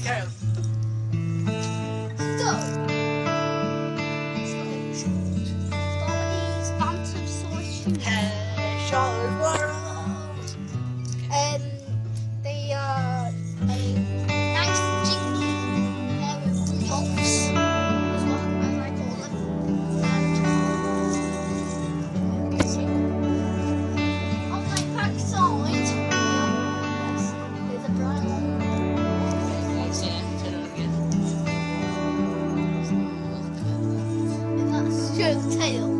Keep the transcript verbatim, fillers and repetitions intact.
Okay, carry on. So, Story's Phantom Source Shoes. Hedgehog World. Um, they are a nice jingle pair of yolks, as well as I call them. And you see, on my back side, yes, there's a brown one. And that's just the tail.